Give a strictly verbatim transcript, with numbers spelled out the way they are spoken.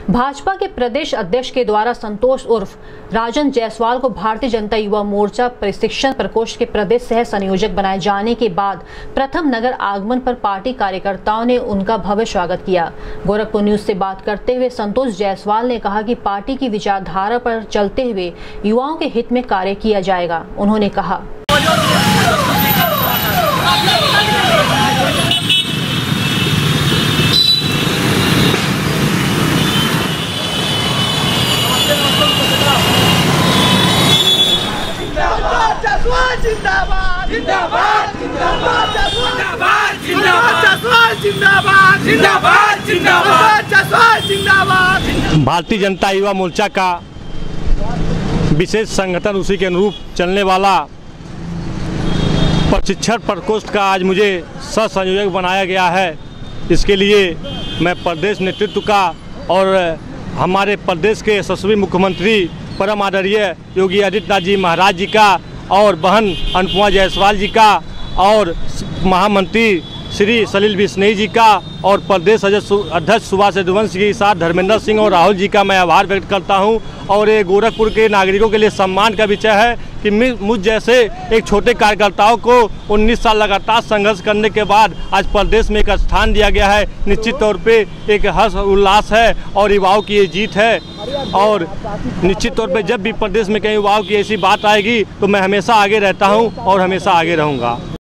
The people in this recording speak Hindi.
भाजपा के प्रदेश अध्यक्ष के द्वारा संतोष उर्फ राजन जायसवाल को भारतीय जनता युवा मोर्चा प्रशिक्षण प्रकोष्ठ के प्रदेश सह संयोजक बनाए जाने के बाद प्रथम नगर आगमन पर पार्टी कार्यकर्ताओं ने उनका भव्य स्वागत किया। गोरखपुर न्यूज से बात करते हुए संतोष जायसवाल ने कहा कि पार्टी की विचारधारा पर चलते हुए युवाओं के हित में कार्य किया जाएगा। उन्होंने कहा, जिंदाबाद जिंदाबाद जिंदाबाद जिंदाबाद जिंदाबाद जिंदाबाद जिंदाबाद जिंदाबाद जिंदाबाद। भारतीय जनता युवा मोर्चा का विशेष संगठन, उसी के अनुरूप चलने वाला प्रशिक्षण प्रकोष्ठ का आज मुझे सह संयोजक बनाया गया है। इसके लिए मैं प्रदेश नेतृत्व का और हमारे प्रदेश के यशस्वी मुख्यमंत्री परम आदरणीय योगी आदित्यनाथ जी महाराज जी का और बहन अनुपमा जायसवाल जी का और महामंत्री श्री सलील बिश्नोई जी का और प्रदेश अध्यक्ष सुभाष यदुवंशी के साथ धर्मेंद्र सिंह और राहुल जी का मैं आभार व्यक्त करता हूं। और ये गोरखपुर के नागरिकों के लिए सम्मान का विषय है कि मुझ जैसे एक छोटे कार्यकर्ताओं को उन्नीस साल लगातार संघर्ष करने के बाद आज प्रदेश में एक स्थान दिया गया है। निश्चित तौर पे एक हर्ष उल्लास है और युवाओं की ये जीत है। और निश्चित तौर पे जब भी प्रदेश में कहीं युवाओं की ऐसी बात आएगी तो मैं हमेशा आगे रहता हूँ और हमेशा आगे रहूँगा।